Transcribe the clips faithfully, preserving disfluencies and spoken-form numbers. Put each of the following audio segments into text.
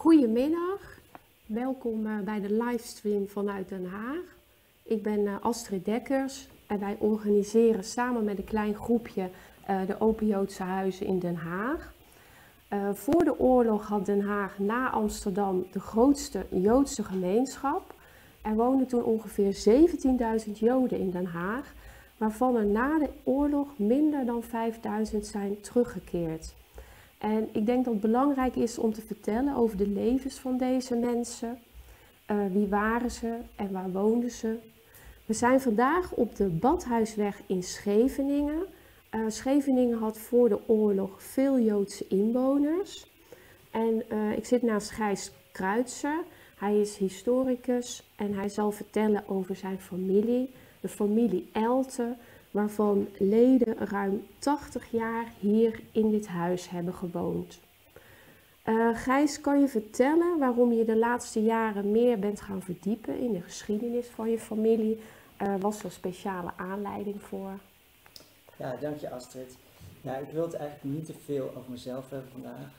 Goedemiddag, welkom uh, bij de livestream vanuit Den Haag. Ik ben uh, Astrid Dekkers en wij organiseren samen met een klein groepje uh, de Open Joodse Huizen in Den Haag. Uh, voor de oorlog had Den Haag na Amsterdam de grootste Joodse gemeenschap. Er woonden toen ongeveer zeventienduizend Joden in Den Haag, waarvan er na de oorlog minder dan vijfduizend zijn teruggekeerd. En ik denk dat het belangrijk is om te vertellen over de levens van deze mensen. Uh, wie waren ze en waar woonden ze? We zijn vandaag op de Badhuisweg in Scheveningen. Uh, Scheveningen had voor de oorlog veel Joodse inwoners. En uh, ik zit naast Gijs Kruitser. Hij is historicus en hij zal vertellen over zijn familie, de familie Elte, waarvan leden ruim tachtig jaar hier in dit huis hebben gewoond. Uh, Gijs, kan je vertellen waarom je de laatste jaren meer bent gaan verdiepen in de geschiedenis van je familie? Uh, was er een speciale aanleiding voor? Ja, dank je Astrid. Ja, ik wil het eigenlijk niet te veel over mezelf hebben vandaag.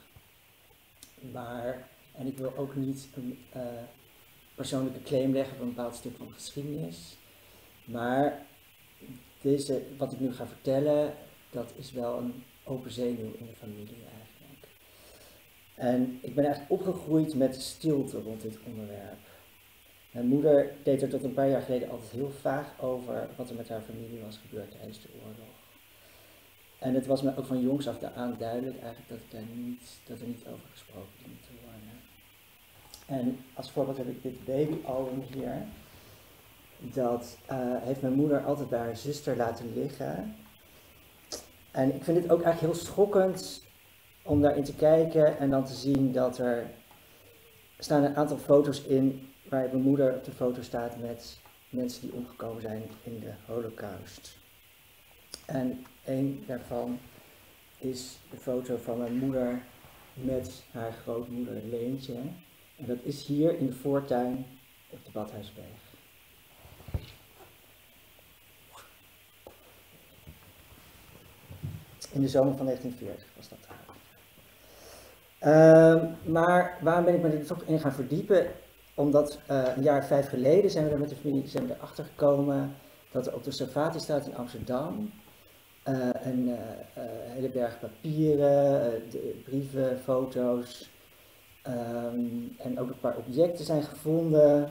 Maar, en ik wil ook niet een uh, persoonlijke claim leggen op een bepaald stuk van de geschiedenis. Maar deze, wat ik nu ga vertellen, dat is wel een open zenuw in de familie eigenlijk. En ik ben eigenlijk opgegroeid met stilte rond dit onderwerp. Mijn moeder deed er tot een paar jaar geleden altijd heel vaag over wat er met haar familie was gebeurd tijdens de oorlog. En het was me ook van jongs af aan duidelijk eigenlijk dat, ik daar niet, dat er niet over gesproken dient te worden. En als voorbeeld heb ik dit babyalbum hier. Dat uh, heeft mijn moeder altijd bij haar zuster laten liggen. En ik vind het ook eigenlijk heel schokkend om daarin te kijken en dan te zien dat er staan een aantal foto's in waar mijn moeder op de foto staat met mensen die omgekomen zijn in de Holocaust. En een daarvan is de foto van mijn moeder met haar grootmoeder Leentje. En dat is hier in de voortuin op de Badhuisweg. In de zomer van negentien veertig was dat trouwens. Uh, maar waarom ben ik me er toch in gaan verdiepen? Omdat uh, een jaar of vijf geleden zijn we er met de familie zijn we erachter gekomen dat er op de Sarfatistraat in Amsterdam uh, een uh, uh, hele berg papieren, uh, de brieven, foto's um, en ook een paar objecten zijn gevonden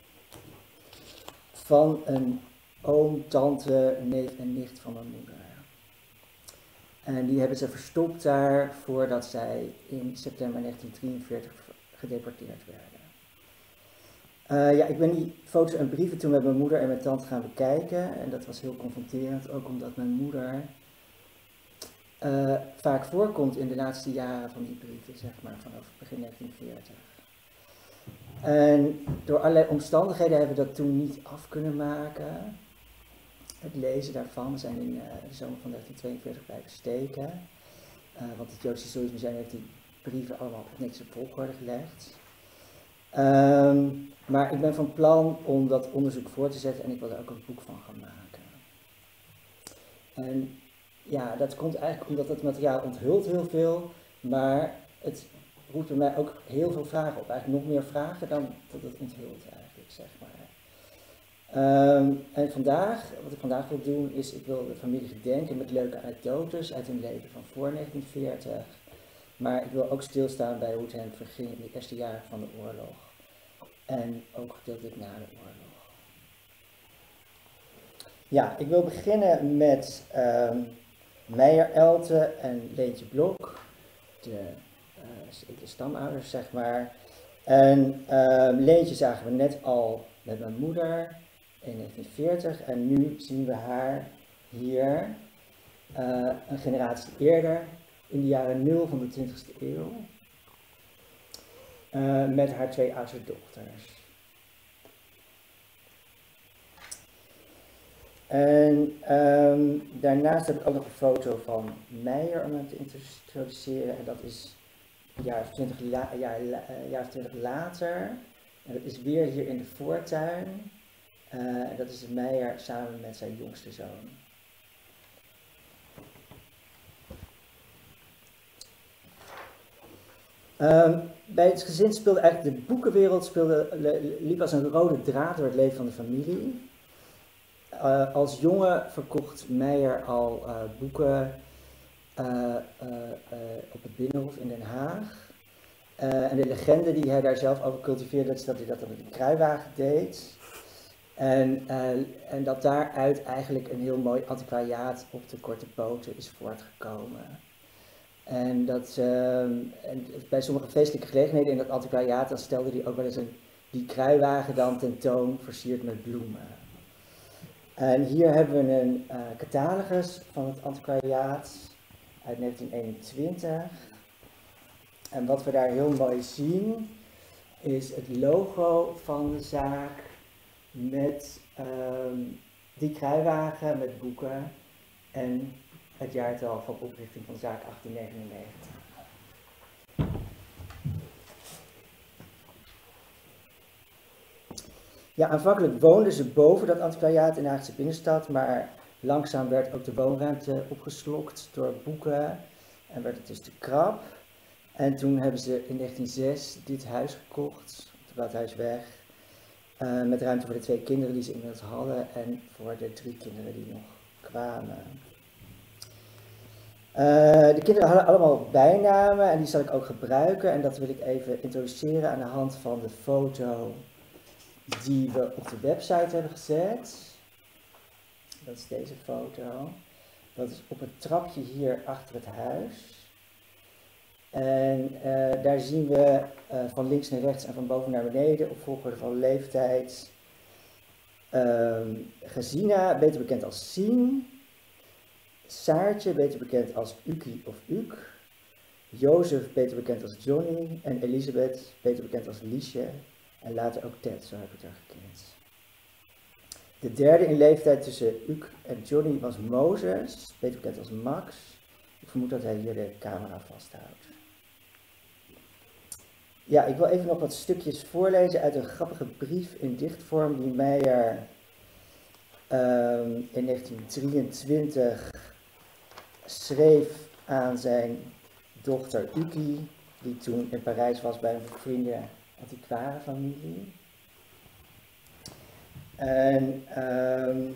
van een oom, tante, neef en nicht van mijn moeder. En die hebben ze verstopt daar voordat zij in september negentien drieënveertig gedeporteerd werden. Uh, ja, ik ben die foto's en brieven toen met mijn moeder en mijn tante gaan bekijken. En dat was heel confronterend, ook omdat mijn moeder uh, vaak voorkomt in de laatste jaren van die brieven, zeg maar, vanaf begin negentien veertig. En door allerlei omstandigheden hebben we dat toen niet af kunnen maken. Het lezen daarvan, we zijn in uh, de zomer van negentien tweeënveertig blijven steken. Uh, want het Joods Historisch Museum heeft die brieven allemaal op het netjes op volgorde gelegd. Um, maar ik ben van plan om dat onderzoek voor te zetten en ik wil er ook een boek van gaan maken. En ja, dat komt eigenlijk omdat het materiaal onthult heel veel, maar het roept bij mij ook heel veel vragen op. Eigenlijk nog meer vragen dan dat het onthult eigenlijk, zeg maar. Um, en vandaag, wat ik vandaag wil doen, is ik wil de familie gedenken met leuke anekdotes uit hun leven van voor negentien veertig. Maar ik wil ook stilstaan bij hoe het hen verging in de eerste jaren van de oorlog. En ook gedeeltelijk na de oorlog. Ja, ik wil beginnen met um, Meijer Elte en Leentje Blok, de, uh, de stamouders zeg maar. En um, Leentje zagen we net al met mijn moeder in negentien veertig en nu zien we haar hier uh, een generatie eerder, in de jaren nul van de twintigste eeuw, uh, met haar twee oudste dochters. En um, daarnaast heb ik ook nog een foto van Meijer om hem te introduceren en dat is een jaar of twintig, la jaar, uh, jaar of twintig later. En dat is weer hier in de voortuin. Uh, en dat is Meijer samen met zijn jongste zoon. Um, bij het gezin speelde eigenlijk de boekenwereld speelde, liep als een rode draad door het leven van de familie. Uh, als jongen verkocht Meijer al uh, boeken uh, uh, uh, op het Binnenhof in Den Haag. Uh, en de legende die hij daar zelf over cultiveerde, is dat hij dat dan met een kruiwagen deed. En, uh, en dat daaruit eigenlijk een heel mooi antiquariaat op de korte poten is voortgekomen. En dat uh, en bij sommige feestelijke gelegenheden in dat antiquariaat, dan stelde hij ook wel eens een, die kruiwagen dan tentoon, versierd met bloemen. En hier hebben we een uh, catalogus van het antiquariaat uit negentien eenentwintig. En wat we daar heel mooi zien, is het logo van de zaak met um, die kruiwagen met boeken en het jaartal van oprichting van de zaak achttien negenennegentig. Ja, aanvankelijk woonden ze boven dat antiquariaat in de Haagse binnenstad, maar langzaam werd ook de woonruimte opgeslokt door boeken en werd het dus te krap. En toen hebben ze in negentien nul zes dit huis gekocht, op de Badhuisweg, uh, met ruimte voor de twee kinderen die ze inmiddels hadden en voor de drie kinderen die nog kwamen. Uh, de kinderen hadden allemaal bijnamen en die zal ik ook gebruiken en dat wil ik even introduceren aan de hand van de foto die we op de website hebben gezet. Dat is deze foto. Dat is op het trapje hier achter het huis. En uh, daar zien we uh, van links naar rechts en van boven naar beneden op volgorde van leeftijd um, Gesina, beter bekend als Sien, Saartje, beter bekend als Uki of Uk, Jozef, beter bekend als Johnny, en Elisabeth, beter bekend als Liesje, en later ook Ted, zo heb ik het haar gekend. De derde in leeftijd tussen Uk en Johnny was Mozes, beter bekend als Max. Ik vermoed dat hij hier de camera vasthoudt. Ja, ik wil even nog wat stukjes voorlezen uit een grappige brief in dichtvorm die Meijer um, in negentien drieëntwintig schreef aan zijn dochter Uki, die toen in Parijs was bij een bevriende antiquarenfamilie. En um,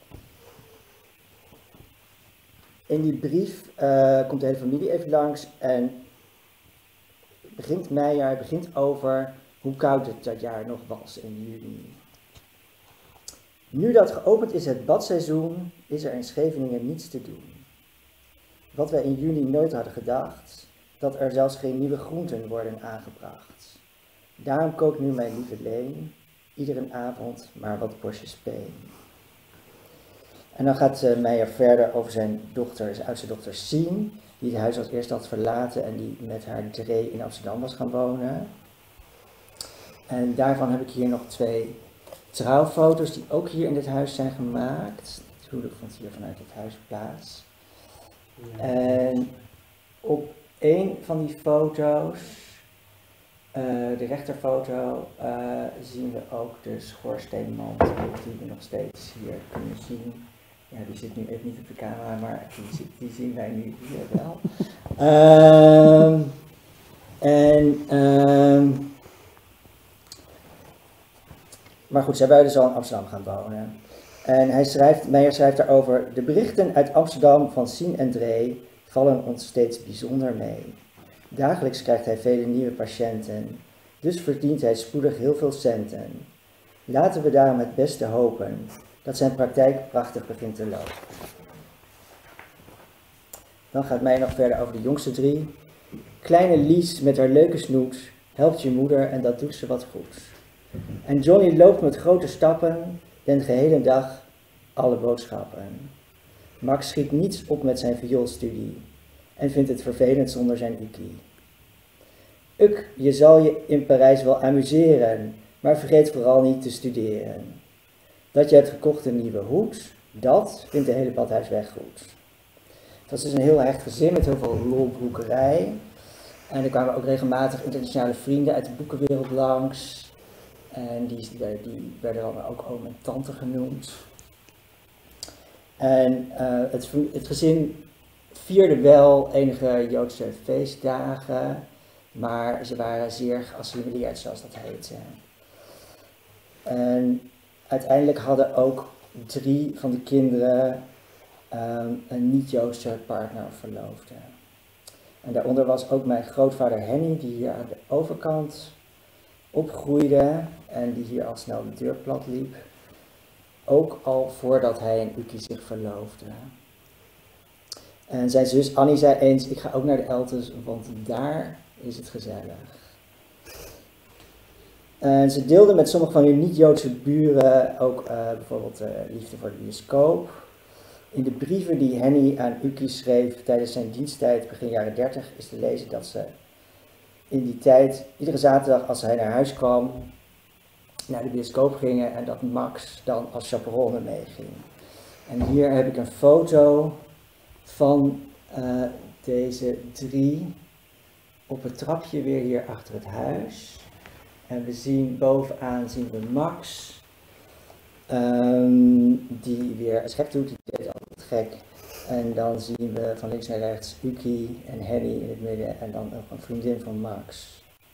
in die brief uh, komt de hele familie even langs en begint Meijer, begint over hoe koud het dat jaar nog was in juni. Nu dat geopend is het badseizoen, is er in Scheveningen niets te doen. Wat wij in juni nooit hadden gedacht, dat er zelfs geen nieuwe groenten worden aangebracht. Daarom kookt nu mijn lieve Leen iedere avond maar wat bosjes peen. En dan gaat uh, Meijer verder over zijn dochter, zijn oudste dochter Sien, die het huis als eerste had verlaten en die met haar Dree in Amsterdam was gaan wonen. En daarvan heb ik hier nog twee trouwfoto's die ook hier in dit huis zijn gemaakt. Het huwelijk vond hier vanuit het huis plaats. Ja. En op een van die foto's, uh, de rechterfoto, uh, zien we ook de schoorsteenmantel die we nog steeds hier kunnen zien. Ja, die zit nu even niet op de camera, maar die, die zien wij nu hier wel. um, en, um, maar goed, zij wilden dus al in Amsterdam gaan wonen. En hij schrijft, Meijer schrijft daarover: de berichten uit Amsterdam van Sien en Dree vallen ons steeds bijzonder mee. Dagelijks krijgt hij vele nieuwe patiënten, dus verdient hij spoedig heel veel centen. Laten we daarom het beste hopen dat zijn praktijk prachtig begint te lopen. Dan gaat Meijer nog verder over de jongste drie. Kleine Lies met haar leuke snoet helpt je moeder en dat doet ze wat goed. En Johnny loopt met grote stappen den gehele dag alle boodschappen. Max schiet niets op met zijn vioolstudie en vindt het vervelend zonder zijn Uki. Uk, je zal je in Parijs wel amuseren, maar vergeet vooral niet te studeren. Dat je hebt gekocht een nieuwe hoed, dat vindt de hele Badhuisweg goed. Het was dus een heel hecht gezin met heel veel lolbroekerij. En er kwamen ook regelmatig internationale vrienden uit de boekenwereld langs. En die, die werden dan ook oom en tante genoemd. En uh, het, het gezin vierde wel enige Joodse feestdagen. maar ze waren zeer geassimileerd, zoals dat heette. En uiteindelijk hadden ook drie van de kinderen um, een niet-Joodse partner of verloofde. En daaronder was ook mijn grootvader Henny, die hier aan de overkant opgroeide en die hier al snel de deur plat liep. Ook al voordat hij en Uki zich verloofde. En zijn zus Annie zei eens, ik ga ook naar de Eltes, want daar is het gezellig. En ze deelden met sommige van hun niet-Joodse buren ook uh, bijvoorbeeld uh, liefde voor de bioscoop. In de brieven die Henny aan Uki schreef tijdens zijn diensttijd begin jaren dertig is te lezen dat ze in die tijd iedere zaterdag als hij naar huis kwam naar de bioscoop gingen en dat Max dan als chaperone meeging. En hier heb ik een foto van uh, deze drie op het trapje weer hier achter het huis. En we zien bovenaan zien we Max, um, die weer eens gek doet, die deed altijd gek. En dan zien we van links naar rechts Uki en Henny in het midden en dan ook een vriendin van Max.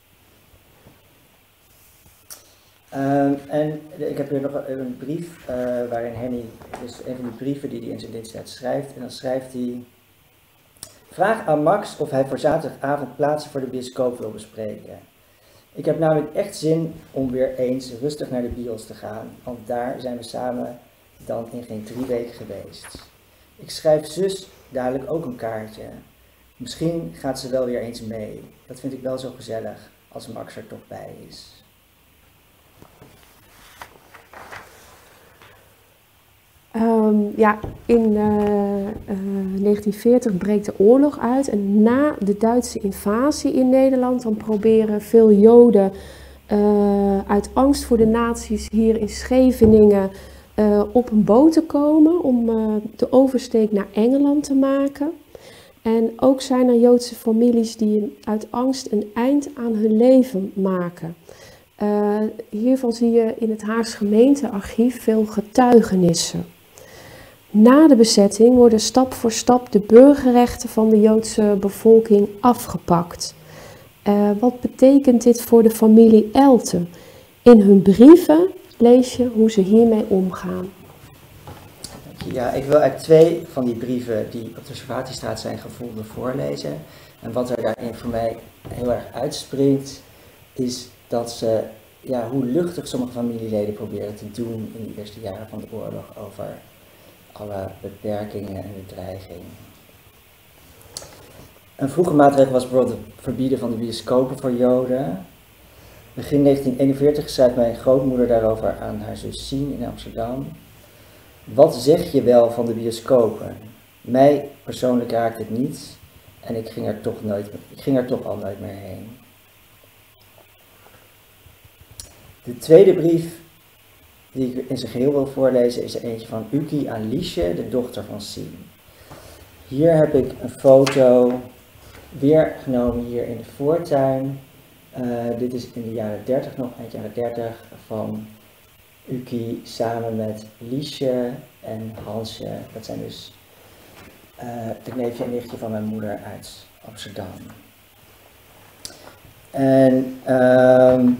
Um, en ik heb hier nog een, een brief uh, waarin Henny, dus een van die brieven die hij in zijn diensttijd schrijft. En dan schrijft hij: vraag aan Max of hij voor zaterdagavond plaatsen voor de bioscoop wil bespreken. Ik heb namelijk echt zin om weer eens rustig naar de bios te gaan, want daar zijn we samen dan in geen drie weken geweest. Ik schrijf zus dadelijk ook een kaartje. Misschien gaat ze wel weer eens mee. Dat vind ik wel zo gezellig als Max er toch bij is. Um, ja, in uh, uh, negentien veertig breekt de oorlog uit en na de Duitse invasie in Nederland dan proberen veel Joden uh, uit angst voor de nazi's hier in Scheveningen uh, op een boot te komen om uh, de oversteek naar Engeland te maken. En ook zijn er Joodse families die uit angst een eind aan hun leven maken. Uh, hiervan zie je in het Haags gemeentearchief veel getuigenissen. Na de bezetting worden stap voor stap de burgerrechten van de Joodse bevolking afgepakt. Uh, wat betekent dit voor de familie Elte? In hun brieven lees je hoe ze hiermee omgaan. Ja, ik wil uit twee van die brieven die op de Servatiestraat zijn gevonden voorlezen. En wat er daarin voor mij heel erg uitspringt, is dat ze, ja, hoe luchtig sommige familieleden proberen te doen in de eerste jaren van de oorlog over alle beperkingen en de dreiging. Een vroege maatregel was bijvoorbeeld het verbieden van de bioscopen voor Joden. Begin negentien eenenveertig schrijft mijn grootmoeder daarover aan haar zus Sien in Amsterdam. Wat zeg je wel van de bioscopen? Mij persoonlijk raakt het niet en ik ging er toch, nooit, ik ging er toch al nooit meer heen. De tweede brief die ik in zijn geheel wil voorlezen is er eentje van Uki aan Liesje, de dochter van Sien. Hier heb ik een foto weer genomen hier in de voortuin. Uh, dit is in de jaren dertig nog, eind jaren dertig, van Uki samen met Liesje en Hansje. Dat zijn dus uh, het neefje en nichtje van mijn moeder uit Amsterdam. En um,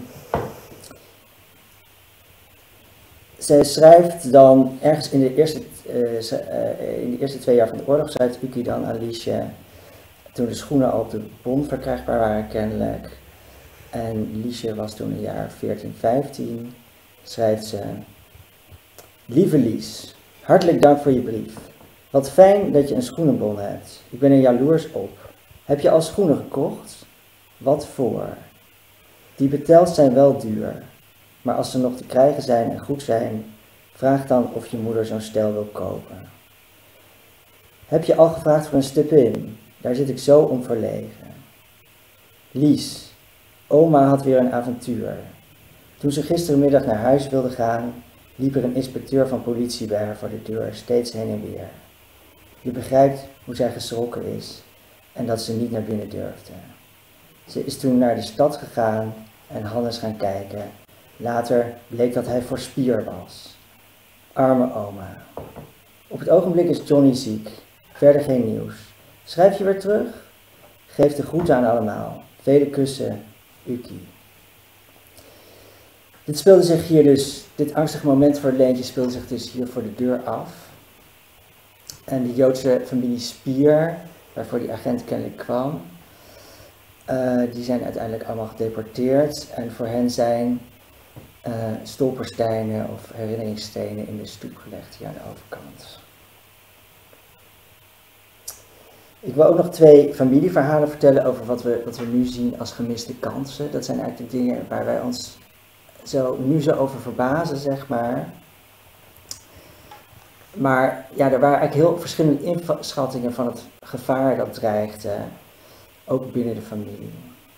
zij schrijft dan ergens in de, eerste, uh, uh, in de eerste twee jaar van de oorlog, schrijft Uki dan aan Liesje, toen de schoenen al op de Bon verkrijgbaar waren kennelijk. En Liesje was toen een jaar veertien, vijftien, schrijft ze: lieve Lies, hartelijk dank voor je brief. Wat fijn dat je een schoenenbon hebt. Ik ben er jaloers op. Heb je al schoenen gekocht? Wat voor? Die betels zijn wel duur. Maar als ze nog te krijgen zijn en goed zijn, vraag dan of je moeder zo'n stel wil kopen. Heb je al gevraagd voor een step-in? Daar zit ik zo om verlegen. Lies, oma had weer een avontuur. Toen ze gistermiddag naar huis wilde gaan, liep er een inspecteur van politie bij haar voor de deur, steeds heen en weer. Je begrijpt hoe zij geschrokken is en dat ze niet naar binnen durfde. Ze is toen naar de stad gegaan en Hannes gaan kijken. Later bleek dat hij voor spier was. Arme oma. Op het ogenblik is Johnny ziek. Verder geen nieuws. Schrijf je weer terug? Geef de groeten aan allemaal. Vele kussen, Uki. Dit speelde zich hier dus, dit angstige moment voor Leentje speelde zich dus hier voor de deur af. En de Joodse familie Spier, waarvoor die agent kennelijk kwam, uh, die zijn uiteindelijk allemaal gedeporteerd. En voor hen zijn uh, stolpersteinen of herinneringsstenen in de stoep gelegd hier aan de overkant. Ik wil ook nog twee familieverhalen vertellen over wat we, wat we nu zien als gemiste kansen. Dat zijn eigenlijk de dingen waar wij ons zo, nu zo over verbazen, zeg maar. Maar ja, er waren eigenlijk heel verschillende inschattingen van het gevaar dat dreigde, ook binnen de familie.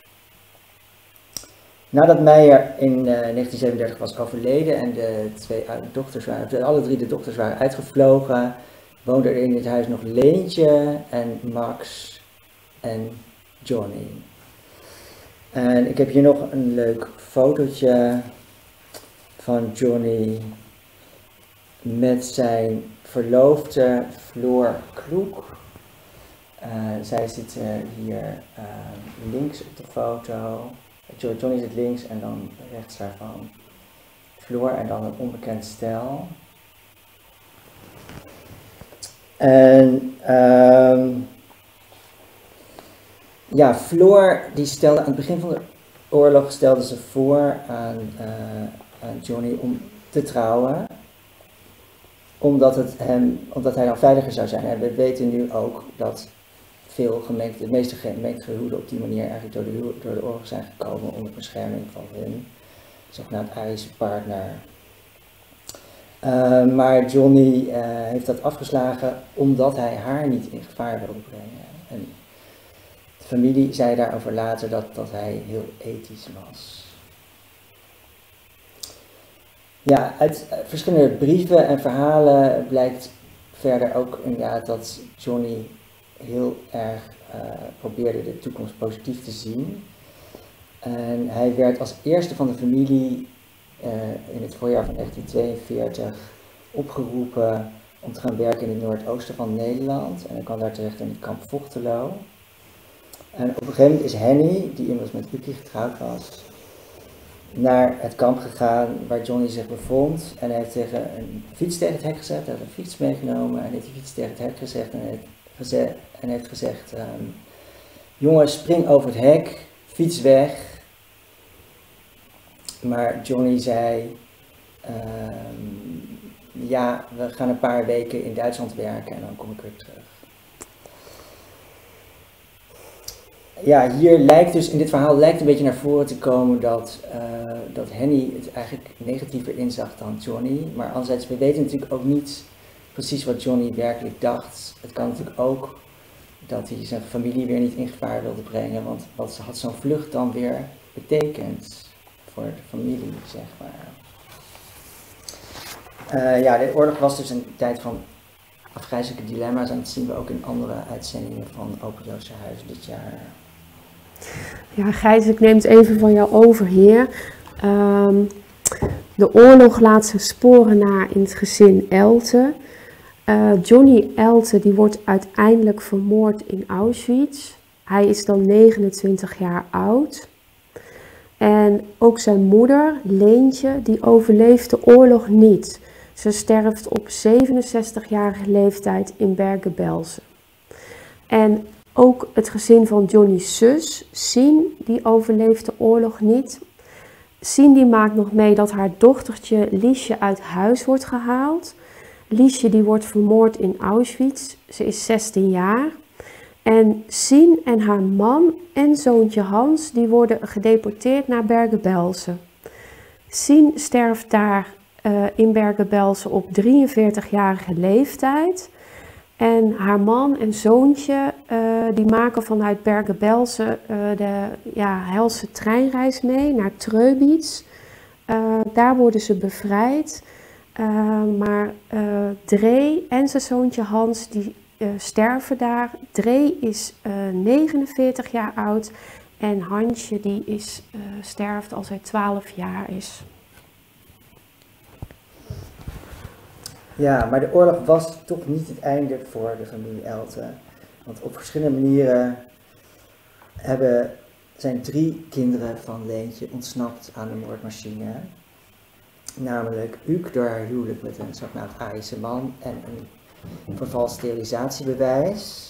Nadat Meijer in uh, negentien zevenendertig was overleden en de twee dochters waren, alle drie de dochters waren uitgevlogen, woonden er in het huis nog Leentje en Max en Johnny. En ik heb hier nog een leuk fotootje van Johnny met zijn verloofde Floor Kloek. Uh, zij zit uh, hier uh, links op de foto. Johnny zit links en dan rechts daarvan Floor en dan een onbekend stel. En um, ja, Floor die stelde aan het begin van de oorlog stelde ze voor aan, uh, aan Johnny om te trouwen. Omdat, het hem, omdat hij dan veiliger zou zijn. En we weten nu ook dat veel gemeenten, de meeste gemeente gehuwden op die manier eigenlijk door de, door de oorlog zijn gekomen onder bescherming van hun zogenaamd Arische partner. Uh, maar Johnny uh, heeft dat afgeslagen omdat hij haar niet in gevaar wilde brengen. En de familie zei daarover later dat, dat hij heel ethisch was. Ja, uit uh, verschillende brieven en verhalen blijkt verder ook inderdaad dat Johnny heel erg uh, probeerde de toekomst positief te zien. En hij werd als eerste van de familie uh, in het voorjaar van negentien tweeënveertig opgeroepen om te gaan werken in het noordoosten van Nederland. En hij kwam daar terecht in het kamp Vochtelo. En op een gegeven moment is Henny, die inmiddels met Uki getrouwd was, naar het kamp gegaan waar Johnny zich bevond. En hij heeft tegen een fiets tegen het hek gezet, hij heeft een fiets meegenomen en heeft die fiets tegen het hek gezegd en heeft gezegd, en heeft gezegd um, jongens, spring over het hek, fiets weg. Maar Johnny zei, um, ja, we gaan een paar weken in Duitsland werken en dan kom ik weer terug. Ja, hier lijkt dus, in dit verhaal lijkt een beetje naar voren te komen dat, uh, dat Henny het eigenlijk negatiever inzag dan Johnny. Maar anderzijds, we weten natuurlijk ook niet precies wat Johnny werkelijk dacht. Het kan natuurlijk ook dat hij zijn familie weer niet in gevaar wilde brengen, want wat had zo'n vlucht dan weer betekend voor de familie, zeg maar. Uh, ja, de oorlog was dus een tijd van afgrijzelijke dilemma's en dat zien we ook in andere uitzendingen van Open Joodse Huis dit jaar. Ja, Gijs, ik neem het even van jou over hier. Um, de oorlog laat zijn sporen na in het gezin Elte. Uh, Johnny Elte die wordt uiteindelijk vermoord in Auschwitz. Hij is dan negenentwintig jaar oud. En ook zijn moeder, Leentje, die overleeft de oorlog niet. Ze sterft op zevenenzestigjarige leeftijd in Bergen-Belsen. En ook het gezin van Johnny's zus, Sien, die overleeft de oorlog niet. Sien die maakt nog mee dat haar dochtertje Liesje uit huis wordt gehaald. Liesje die wordt vermoord in Auschwitz. Ze is zestien jaar. En Sien en haar man en zoontje Hans die worden gedeporteerd naar Bergen-Belsen. Sien sterft daar uh, in Bergen-Belsen op drieënveertigjarige leeftijd. En haar man en zoontje uh, die maken vanuit Bergen-Belsen uh, de ja, helse treinreis mee naar Treubitz. Uh, daar worden ze bevrijd. Uh, maar uh, Dree en zijn zoontje Hans die uh, sterven daar. Dree is uh, negenenveertig jaar oud en Hansje die is, uh, sterft als hij twaalf jaar is. Ja, maar de oorlog was toch niet het einde voor de familie Elte. Want op verschillende manieren hebben zijn drie kinderen van Leentje ontsnapt aan de moordmachine. Namelijk Uuk door haar huwelijk met een zogenaamd Arische man en een vervalst sterilisatiebewijs.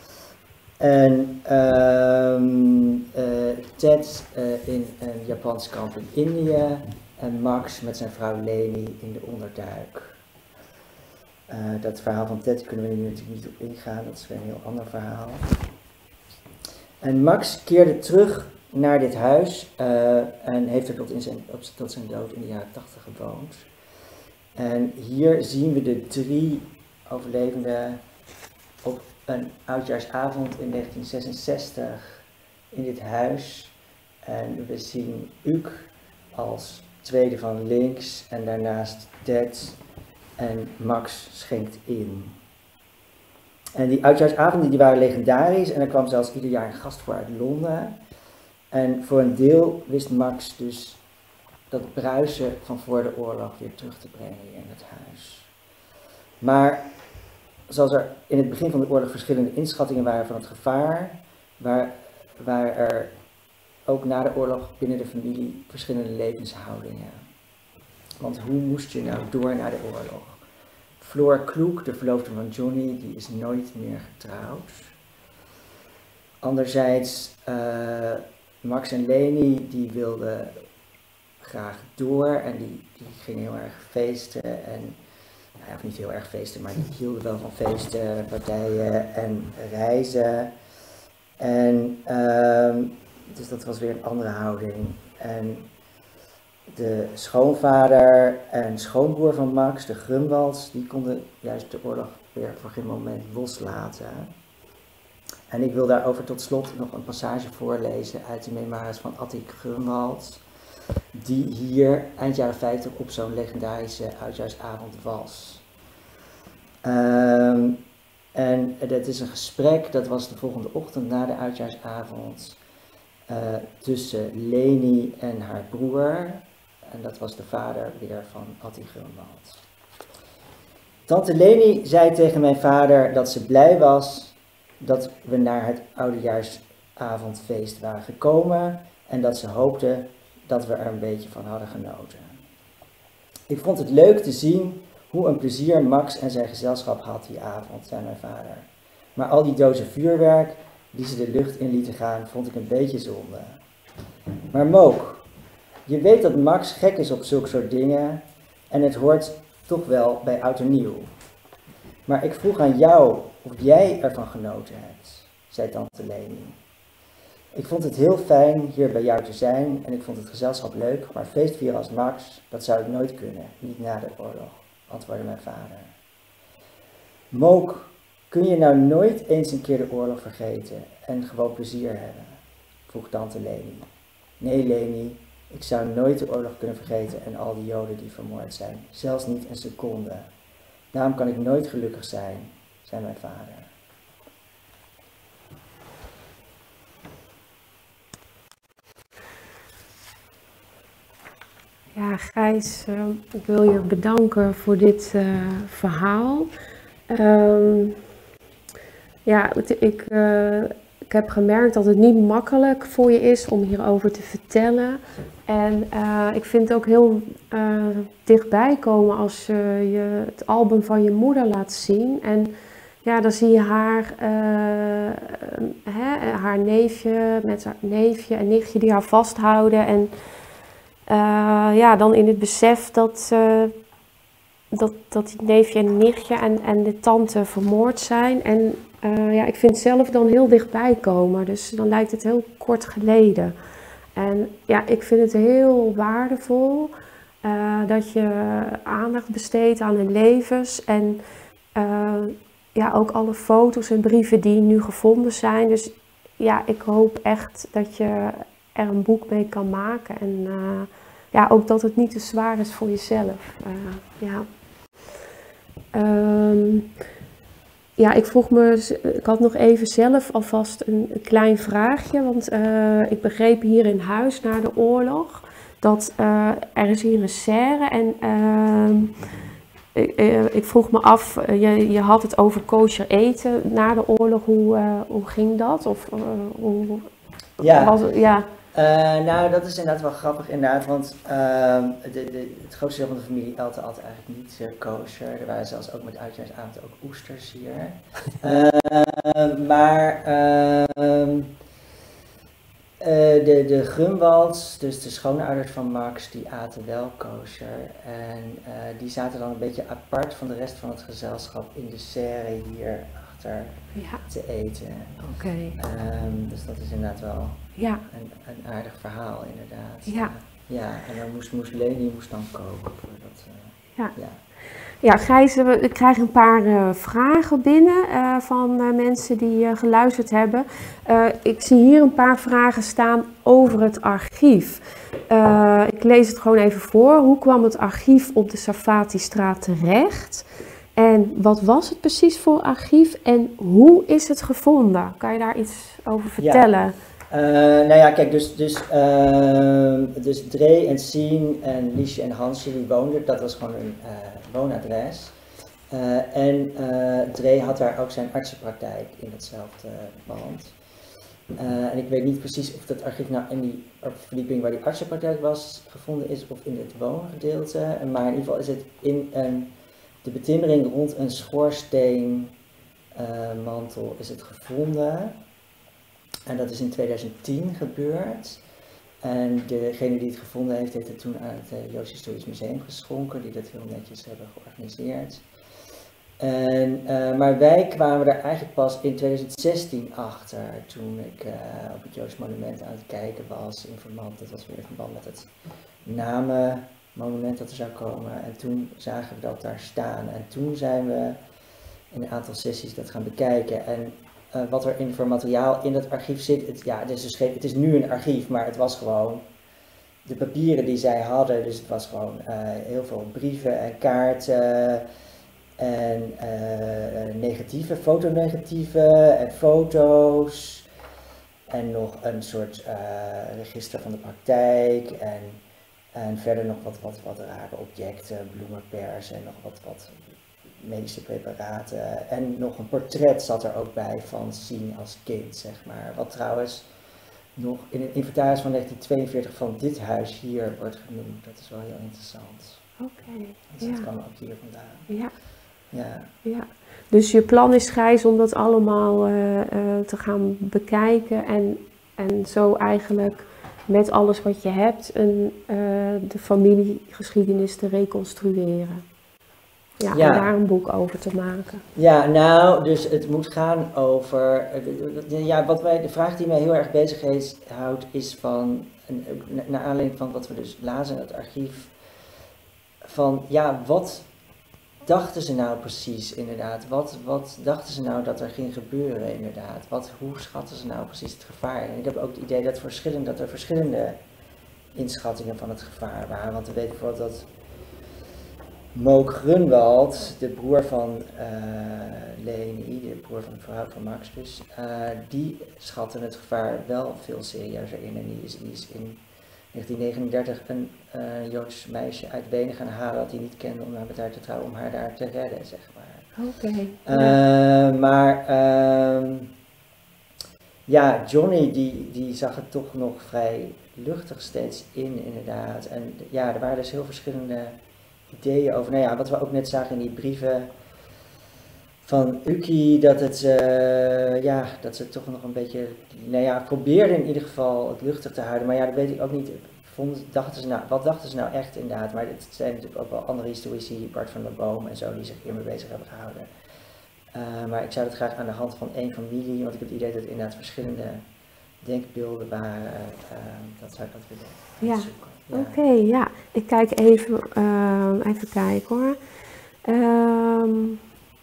En um, uh, Ted uh, in een Japans kamp in Indië. En Max met zijn vrouw Leni in de onderduik. Uh, dat verhaal van Ted kunnen we nu natuurlijk niet op ingaan, dat is weer een heel ander verhaal. En Max keerde terug naar dit huis uh, en heeft er tot, in zijn, op, tot zijn dood in de jaren tachtig gewoond. En hier zien we de drie overlevenden op een oudjaarsavond in negentien zesenzestig in dit huis. En we zien Uuk als tweede van links en daarnaast Ted en Max schenkt in. En die oudjaarsavonden die waren legendarisch en er kwam zelfs ieder jaar een gast voor uit Londen. En voor een deel wist Max dus dat bruisen van voor de oorlog weer terug te brengen in het huis. Maar zoals er in het begin van de oorlog verschillende inschattingen waren van het gevaar, waar, waren er ook na de oorlog binnen de familie verschillende levenshoudingen. Want hoe moest je nou door naar de oorlog? Floor Kloek, de verloofde van Johnny, die is nooit meer getrouwd. Anderzijds, uh, Max en Leni, die wilden graag door en die, die gingen heel erg feesten. En, nou ja, of niet heel erg feesten, maar die hielden wel van feesten, partijen en reizen. En uh, dus dat was weer een andere houding. En de schoonvader en schoonbroer van Max, de Grunwalds, die konden juist de oorlog weer voor geen moment loslaten. En ik wil daarover tot slot nog een passage voorlezen uit de memoires van Attic Grunwald, die hier eind jaren vijftig op zo'n legendarische oudjaarsavond was. Um, en dat is een gesprek, dat was de volgende ochtend na de oudjaarsavond, uh, tussen Leni en haar broer. En dat was de vader weer van Attic Grunwald. Tante Leni zei tegen mijn vader dat ze blij was dat we naar het oudejaarsavondfeest waren gekomen en dat ze hoopte dat we er een beetje van hadden genoten. Ik vond het leuk te zien hoe een plezier Max en zijn gezelschap had die avond, zei mijn vader. Maar al die dozen vuurwerk die ze de lucht in lieten gaan, vond ik een beetje zonde. Maar Mook, je weet dat Max gek is op zulke soort dingen en het hoort toch wel bij oud en nieuw. Maar ik vroeg aan jou of jij ervan genoten hebt, zei tante Leni. Ik vond het heel fijn hier bij jou te zijn en ik vond het gezelschap leuk, maar feestvieren als Max, dat zou ik nooit kunnen, niet na de oorlog, antwoordde mijn vader. Mook, kun je nou nooit eens een keer de oorlog vergeten en gewoon plezier hebben? Vroeg tante Leni. Nee Leni, ik zou nooit de oorlog kunnen vergeten en al die Joden die vermoord zijn, zelfs niet een seconde. Daarom kan ik nooit gelukkig zijn, zei mijn vader. Ja, Gijs, uh, ik wil je bedanken voor dit uh, verhaal. Um, ja, ik, uh, ik heb gemerkt dat het niet makkelijk voor je is om hierover te vertellen. En uh, ik vind het ook heel uh, dichtbij komen als uh, je het album van je moeder laat zien. En ja, dan zie je haar, uh, hè, haar neefje met haar neefje en nichtje die haar vasthouden. En uh, ja, dan in het besef dat, uh, dat, dat die neefje en nichtje en, en de tante vermoord zijn. En uh, ja, ik vind het zelf dan heel dichtbij komen. Dus dan lijkt het heel kort geleden. En ja, ik vind het heel waardevol uh, dat je aandacht besteedt aan hun levens. En uh, ja, ook alle foto's en brieven die nu gevonden zijn. Dus ja, ik hoop echt dat je er een boek mee kan maken. En uh, ja, ook dat het niet te zwaar is voor jezelf. Uh, ja. Um, Ja, ik vroeg me, ik had nog even zelf alvast een, een klein vraagje, want uh, ik begreep hier in huis na de oorlog dat uh, er is hier een serre en uh, ik, ik vroeg me af, je, je had het over kosher eten na de oorlog. Hoe, uh, hoe ging dat? Of, uh, hoe, ja. Was het, ja. Uh, nou, dat is inderdaad wel grappig inderdaad, want uh, de, de, het grootste deel van de familie ate altijd eigenlijk niet uh, kosher. Er waren zelfs ook met oudjaarsavond ook oesters hier. Uh, maar uh, uh, de, de Grunwalds, dus de schoonouders van Max, die aten wel kosher. En uh, die zaten dan een beetje apart van de rest van het gezelschap in de serre hier achter ja. te eten. Oké. Okay. Um, dus dat is inderdaad wel... Ja. Een, een aardig verhaal inderdaad. Ja. Ja, en dan moest, moest Leni moest dan koken voor dat. Uh, ja. ja. Ja, Gijs, ik krijg een paar uh, vragen binnen uh, van uh, mensen die uh, geluisterd hebben. Uh, ik zie hier een paar vragen staan over het archief. Uh, ik lees het gewoon even voor. Hoe kwam het archief op de Sarfatistraat terecht? En wat was het precies voor archief en hoe is het gevonden? Kan je daar iets over vertellen? Ja. Uh, nou ja, kijk, dus, dus, uh, dus Dree en Sien en Liesje en Hansje, die woonden, dat was gewoon een uh, woonadres. Uh, en uh, Dree had daar ook zijn artsenpraktijk in hetzelfde pand. Uh, en ik weet niet precies of dat archief nou in die verdieping waar die artsenpraktijk was gevonden is of in het woongedeelte. Maar in ieder geval is het in een, de betimmering rond een schoorsteenmantel uh, is het gevonden. En dat is in tweeduizend tien gebeurd. En degene die het gevonden heeft, heeft het toen aan het uh, Joods Historisch Museum geschonken, die dat heel netjes hebben georganiseerd. En, uh, maar wij kwamen er eigenlijk pas in tweeduizend zestien achter, toen ik uh, op het Joods Monument aan het kijken was, in verband, dat was weer in verband met het namenmonument dat er zou komen. En toen zagen we dat daar staan. En toen zijn we in een aantal sessies dat gaan bekijken. En Uh, wat er in voor materiaal in dat archief zit, het, ja, het, is dus geen, het is nu een archief, maar het was gewoon de papieren die zij hadden, dus het was gewoon uh, heel veel brieven en kaarten en uh, negatieven, fotonegatieven en foto's en nog een soort uh, register van de praktijk en, en verder nog wat, wat, wat rare objecten, bloemenpers en nog wat, wat medische preparaten en nog een portret zat er ook bij van Sien als kind, zeg maar. Wat trouwens nog in een inventaris van negentien tweeënveertig van dit huis hier wordt genoemd. Dat is wel heel interessant. Oké. Okay, dus ja. dat kwam ook hier vandaan. Ja. Ja. Ja. Dus je plan is, Gijs, om dat allemaal uh, uh, te gaan bekijken en, en zo eigenlijk met alles wat je hebt een, uh, de familiegeschiedenis te reconstrueren. Ja, ja, om daar een boek over te maken. Ja, nou, dus het moet gaan over, ja, wat wij, de vraag die mij heel erg bezig houdt is van, naar aanleiding van wat we dus lazen in het archief, van ja, wat dachten ze nou precies inderdaad? Wat, wat dachten ze nou dat er ging gebeuren inderdaad? Wat, hoe schatten ze nou precies het gevaar? En ik heb ook het idee dat, verschillende, dat er verschillende inschattingen van het gevaar waren, want we weten bijvoorbeeld dat Mook Grunwald, de broer van uh, Leni, de broer van de vrouw van Max dus, uh, die schatte het gevaar wel veel serieuzer in. En die is, die is in negentien negenendertig een uh, Joods meisje uit Wenen gaan halen dat hij niet kende om haar met haar te trouwen, om haar daar te redden, zeg maar. Oké. Okay. Uh, maar uh, ja, Johnny die, die zag het toch nog vrij luchtig steeds in, inderdaad. En ja, er waren dus heel verschillende ideeën over, nou ja, wat we ook net zagen in die brieven van Uki, dat het, uh, ja, dat ze toch nog een beetje, nou ja, probeerden in ieder geval het luchtig te houden, maar ja, dat weet ik ook niet, vonden, dachten ze nou, wat dachten ze nou echt inderdaad, maar het zijn natuurlijk ook wel andere historici, Bart van der Boom en zo, die zich hiermee bezig hebben gehouden. Uh, maar ik zou het graag aan de hand van één familie, want ik heb het idee dat het inderdaad verschillende denkbeelden waren, uh, dat zou ik dat willen ja. zoeken. Ja. Oké, okay, ja. Ik kijk even, uh, even kijken hoor. Um,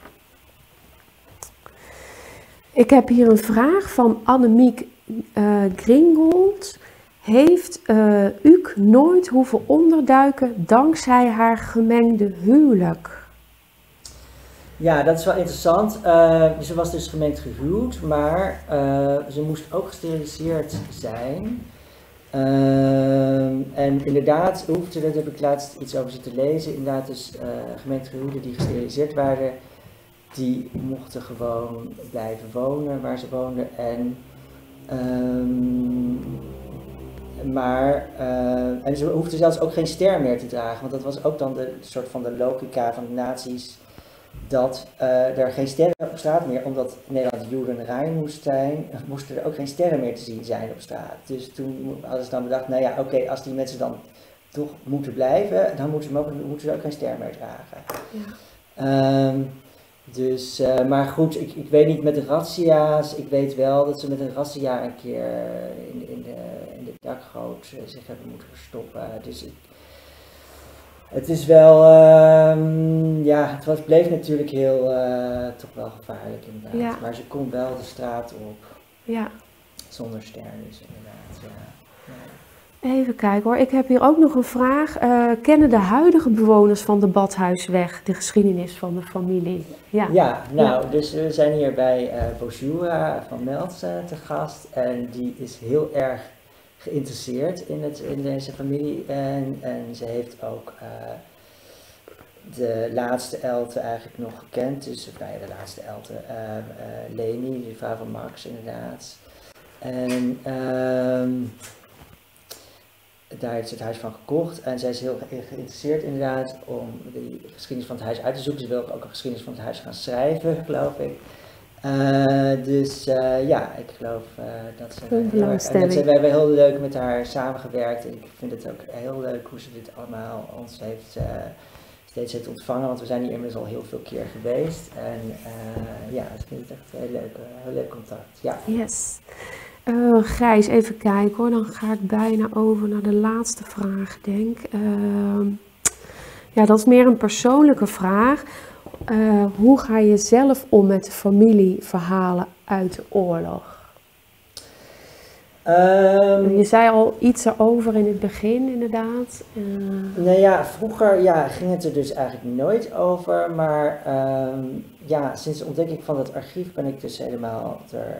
ik heb hier een vraag van Annemiek uh, Gringold. Heeft uh, Uuk nooit hoeven onderduiken dankzij haar gemengde huwelijk? Ja, dat is wel interessant. Uh, ze was dus gemengd gehuwd, maar uh, ze moest ook gesteriliseerd zijn. Ehm, en inderdaad, hoefde, daar heb ik laatst iets over zitten lezen, inderdaad dus uh, gemeentegehuwden die gesteriliseerd waren, die mochten gewoon blijven wonen waar ze woonden. En, um, maar, uh, en ze hoefden zelfs ook geen ster meer te dragen, want dat was ook dan de soort van de logica van de nazi's, dat uh, er geen sterren op straat meer, omdat Nederland Jodenrein moest zijn, moesten er ook geen sterren meer te zien zijn op straat. Dus toen hadden ze dan bedacht, nou ja, oké, okay, als die mensen dan toch moeten blijven, dan moeten ze ook, moeten ze ook geen ster meer dragen. Ja. Um, dus, uh, maar goed, ik, ik weet niet met de razzia's, ik weet wel dat ze met een razzia een keer in, in, de, in de dakgoot zich hebben moeten verstoppen. Dus ik, het is wel, um, ja, het was, bleef natuurlijk heel, uh, toch wel gevaarlijk inderdaad. Ja. Maar ze kon wel de straat op. Ja. Zonder ster dus inderdaad, ja. Ja. Even kijken hoor, ik heb hier ook nog een vraag. Uh, kennen de huidige bewoners van de Badhuisweg de geschiedenis van de familie? Ja, ja nou, ja. Dus we zijn hier bij uh, Bonjour van Meltz uh, te gast. En die is heel erg geïnteresseerd in, het, in deze familie en, en ze heeft ook uh, de laatste Elte eigenlijk nog gekend, dus uh, de laatste Elte, uh, uh, Leni, de vrouw van Max inderdaad. En uh, daar heeft ze het huis van gekocht en zij is heel ge geïnteresseerd inderdaad om de geschiedenis van het huis uit te zoeken. Ze wil ook een geschiedenis van het huis gaan schrijven, geloof ik. Uh, dus uh, ja, ik geloof uh, dat ze heel erg, en dat ze, we hebben heel leuk met haar samengewerkt en ik vind het ook heel leuk hoe ze dit allemaal ons heeft uh, steeds heeft ontvangen, want we zijn hier inmiddels al heel veel keer geweest en uh, ja, ik vind het echt heel leuk, uh, heel leuk contact. Ja. Yes. Uh, Gijs, even kijken hoor, dan ga ik bijna over naar de laatste vraag, denk ik. Uh, ja, dat is meer een persoonlijke vraag. Uh, hoe ga je zelf om met de familieverhalen uit de oorlog? Um, je zei al iets erover in het begin, inderdaad. Uh... Nou ja, vroeger ja, ging het er dus eigenlijk nooit over. Maar um, ja, sinds de ontdekking van het archief ben ik dus helemaal er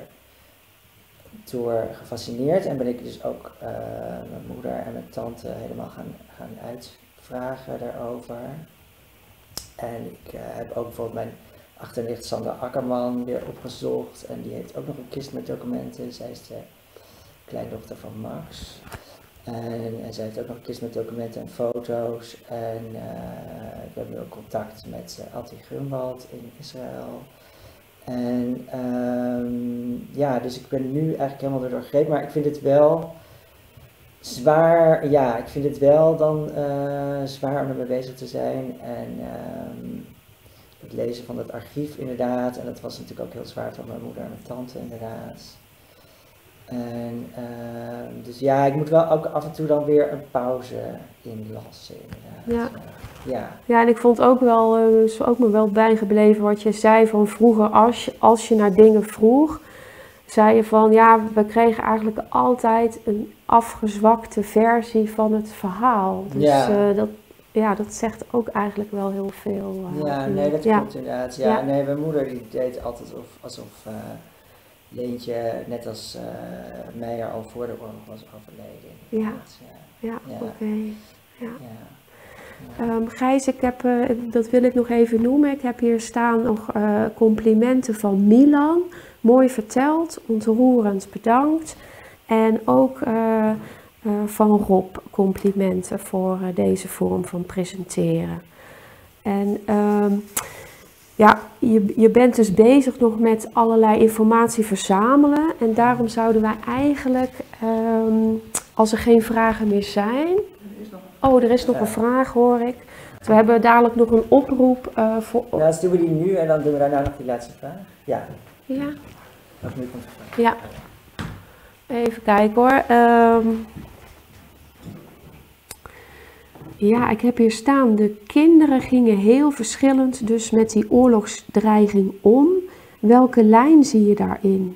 door gefascineerd. En ben ik dus ook uh, mijn moeder en mijn tante helemaal gaan, gaan uitvragen daarover. En ik uh, heb ook bijvoorbeeld mijn achternicht Sander Akkerman weer opgezocht. En die heeft ook nog een kist met documenten. Zij is de kleindochter van Max. En, en zij heeft ook nog een kist met documenten en foto's. En uh, we hebben ook contact met uh, Atti Grunwald in Israël. En um, ja, dus ik ben nu eigenlijk helemaal erdoor gegrepen. Maar ik vind het wel zwaar, ja, ik vind het wel dan uh, zwaar om ermee bezig te zijn. En um, het lezen van het archief inderdaad. En dat was natuurlijk ook heel zwaar van mijn moeder en mijn tante inderdaad. En uh, dus ja, ik moet wel ook af en toe dan weer een pauze inlassen inderdaad. Ja. Ja. Ja, en ik vond ook wel, uh, is ook me wel bijgebleven wat je zei van vroeger, als je, als je naar dingen vroeg, zei je van ja, we kregen eigenlijk altijd een afgezwakte versie van het verhaal. Dus ja. Uh, dat, ja, dat zegt ook eigenlijk wel heel veel. Uh, ja, nee, dat ja. klopt inderdaad. Ja, ja. Nee, mijn moeder die deed altijd of, alsof uh, Leentje, net als uh, Meijer, al voor de oorlog was overleden. Ja, ja, ja, ja. oké. Okay. Ja. Ja. Um, Gijs, ik heb, uh, dat wil ik nog even noemen. Ik heb hier staan nog uh, complimenten van Milan. Mooi verteld, ontroerend bedankt. En ook uh, uh, van Rob complimenten voor uh, deze vorm van presenteren. En um, ja, je, je bent dus bezig nog met allerlei informatie verzamelen. En daarom zouden wij eigenlijk, um, als er geen vragen meer zijn... Oh, er is nog een vraag, hoor ik. Dus we hebben dadelijk nog een oproep uh, voor... Ja, dus doen we die nu en dan doen we daarna nog die laatste vraag. Ja. Ja. Of nu komt de vraag. Ja. Even kijken hoor. Um... Ja, ik heb hier staan. De kinderen gingen heel verschillend dus met die oorlogsdreiging om. Welke lijn zie je daarin?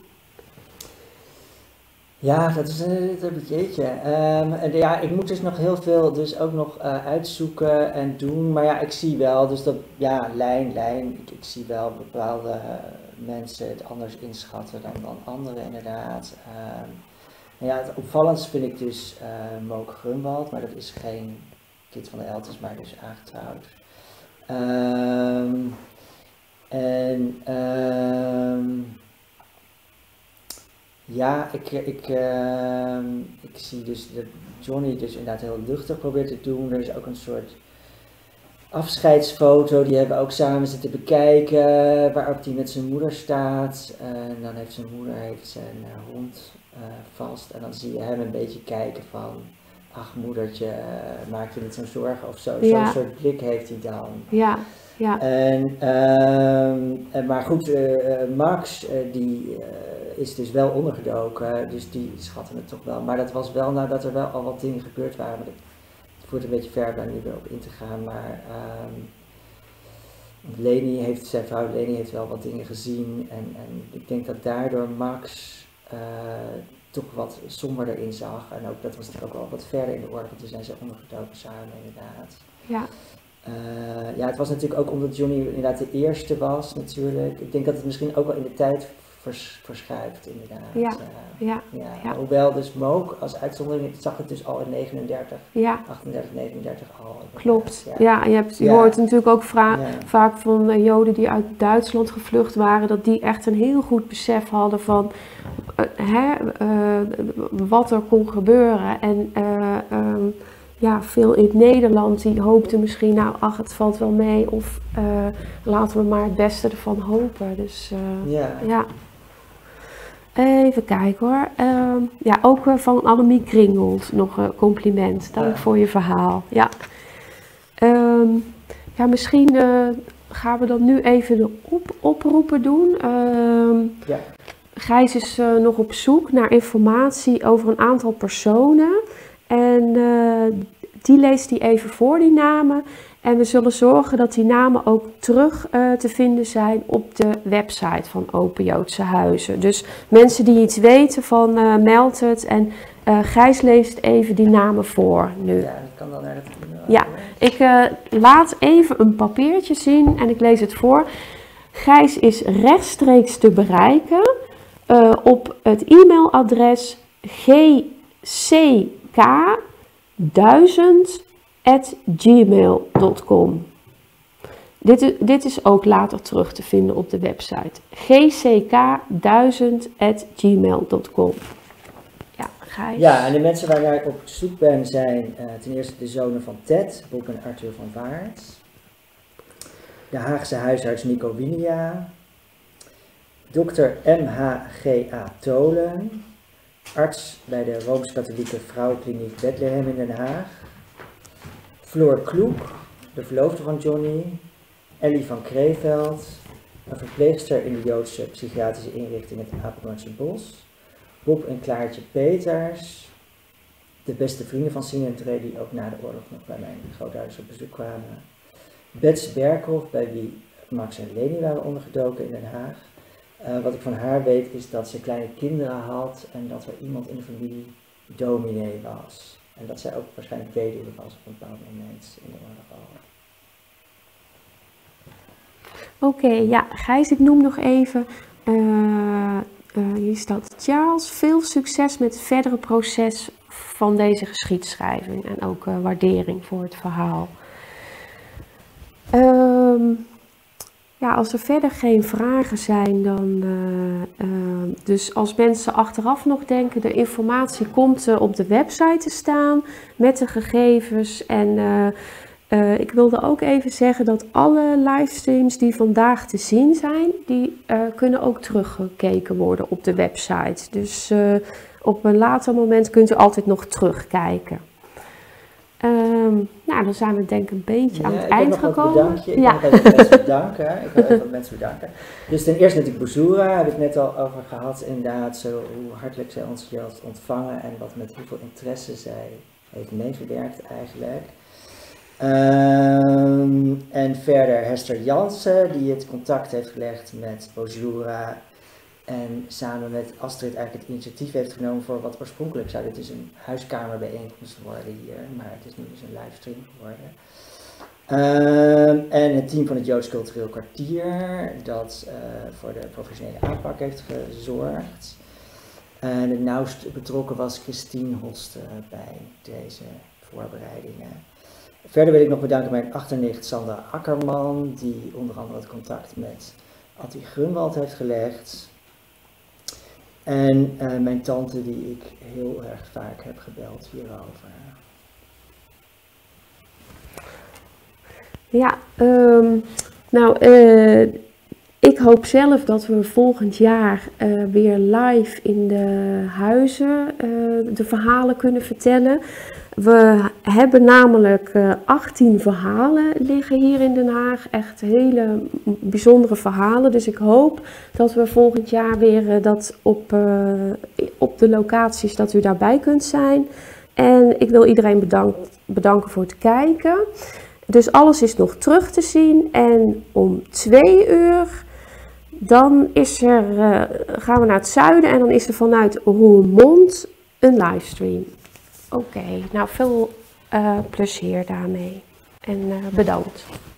Ja, dat is een, een jeetje. Um, en ja, ik moet dus nog heel veel dus ook nog uh, uitzoeken en doen. Maar ja, ik zie wel, dus dat, ja, lijn, lijn. Ik, ik zie wel bepaalde uh, mensen het anders inschatten dan, dan anderen inderdaad. Um, Nou ja, het opvallendst vind ik dus uh, Moke Grunwald, maar dat is geen kind van de Elters, maar dus aangetrouwd. Um, en um, ja, ik, ik, uh, ik zie dus dat Johnny dus inderdaad heel luchtig probeert te doen. Er is ook een soort afscheidsfoto, die hebben we ook samen zitten bekijken, waarop hij met zijn moeder staat. En dan heeft zijn moeder heeft zijn uh, hond uh, vast en dan zie je hem een beetje kijken van, ach moedertje, uh, maak je niet zo'n zorgen of zo. Ja. Zo'n soort blik heeft hij dan. Ja, ja. En, um, en, maar goed, uh, Max, uh, die uh, is dus wel ondergedoken, dus die schatten het toch wel. Maar dat was wel nadat er wel al wat dingen gebeurd waren. Maar dat, het voert een beetje ver daar nu weer op in te gaan, maar um, Leni heeft, zijn vrouw Leni heeft wel wat dingen gezien en, en ik denk dat daardoor Max uh, toch wat somberder in zag. En ook dat was natuurlijk ook wel wat verder in de orde, want toen zijn ze ondergedoken samen inderdaad. Ja. Uh, ja, het was natuurlijk ook omdat Johnny inderdaad de eerste was natuurlijk. Ik denk dat het misschien ook wel in de tijd vers, verschuift inderdaad. Ja, uh, ja, ja. ja. Hoewel dus Moke als uitzondering, ik zag het dus al in negenendertig, ja. achtendertig, negenendertig al. Klopt, ja. ja, je, hebt, je ja. hoort natuurlijk ook vra- ja. vaak van uh, Joden die uit Duitsland gevlucht waren, dat die echt een heel goed besef hadden van uh, hè, uh, wat er kon gebeuren. En uh, um, ja, veel in Nederland die hoopten misschien, nou ach het valt wel mee of uh, laten we maar het beste ervan hopen. Dus uh, ja. ja. Even kijken hoor. Uh, ja, ook uh, van Annemie Kringelt nog een compliment. Dank ja. voor je verhaal. Ja, um, ja misschien uh, gaan we dan nu even de op oproepen doen. Uh, ja. Gijs is uh, nog op zoek naar informatie over een aantal personen. En uh, die leest hij even voor, die namen. En we zullen zorgen dat die namen ook terug uh, te vinden zijn op de website van Open Joodse Huizen. Dus mensen die iets weten van uh, meld het. En uh, Gijs leest even die namen voor nu. Ja, dat kan dan naar het e-mail. Ja, ik uh, laat even een papiertje zien en ik lees het voor. Gijs is rechtstreeks te bereiken uh, op het e-mailadres g c k duizend at gmail dot com. Dit, dit is ook later terug te vinden op de website. g c k duizend at gmail dot com. Ja, Gijs. Ja, en de mensen waar ik op zoek ben zijn uh, ten eerste de zonen van Ted, Bob en Arthur van Vaart. De Haagse huisarts Nico Winia. dokter M H G A Tolen. Arts bij de Rooms-Katholieke Vrouwenkliniek Bethlehem in Den Haag. Floor Kloek, de verloofde van Johnny. Ellie van Kreeveld, een verpleegster in de Joodse psychiatrische inrichting het Apeldoornse Bos. Bob en Klaartje Peters, de beste vrienden van Sien en Trey die ook na de oorlog nog bij mijn grootouders op bezoek kwamen. Bets Berkhoff, bij wie Max en Leni waren ondergedoken in Den Haag. Uh, wat ik van haar weet is dat ze kleine kinderen had en dat er iemand in de familie dominee was. En dat zij ook waarschijnlijk weduwe was op een bepaald moment in de oorlog al. Oké, okay, ja, Gijs, ik noem nog even. Uh, uh, hier staat Charles. Veel succes met het verdere proces van deze geschiedschrijving. En ook uh, waardering voor het verhaal. Um, Ja, als er verder geen vragen zijn, dan. Uh, uh, dus als mensen achteraf nog denken, de informatie komt uh, op de website te staan met de gegevens. En uh, uh, ik wilde ook even zeggen dat alle livestreams die vandaag te zien zijn, die uh, kunnen ook teruggekeken worden op de website. Dus uh, op een later moment kunt u altijd nog terugkijken. Um, nou, dan zijn we denk ik een beetje ja, aan het ik eind heb nog gekomen. Wat bedankje. Ik ja. wil nog even mensen bedanken. Ik wil even wat mensen bedanken. Dus ten eerste natuurlijk Boezura, heb ik net al over gehad. Inderdaad, zo, hoe hartelijk zij ons hier had ontvangen en wat met hoeveel interesse zij heeft meegewerkt eigenlijk. Um, en verder Hester Jansen, die het contact heeft gelegd met Boezura. En samen met Astrid eigenlijk het initiatief heeft genomen voor wat oorspronkelijk zou dit dus een huiskamerbijeenkomst worden hier, maar het is nu dus een livestream geworden. Um, en het team van het Joods Cultureel Kwartier, dat uh, voor de professionele aanpak heeft gezorgd. En het nauwst betrokken was Christine Hoste bij deze voorbereidingen. Verder wil ik nog bedanken mijn achternicht Sandra Akkerman, die onder andere het contact met Attie Grunwald heeft gelegd. En uh, mijn tante, die ik heel erg vaak heb gebeld hierover. Ja, um, nou, uh, ik hoop zelf dat we volgend jaar uh, weer live in de huizen uh, de verhalen kunnen vertellen. We hebben namelijk uh, achttien verhalen liggen hier in Den Haag. Echt hele bijzondere verhalen. Dus ik hoop dat we volgend jaar weer uh, dat op, uh, op de locaties dat u daarbij kunt zijn. En ik wil iedereen bedank, bedanken voor het kijken. Dus alles is nog terug te zien. En om twee uur dan is er, uh, gaan we naar het zuiden en dan is er vanuit Roermond een livestream. Oké, okay, nou veel uh, plezier daarmee en uh, bedankt.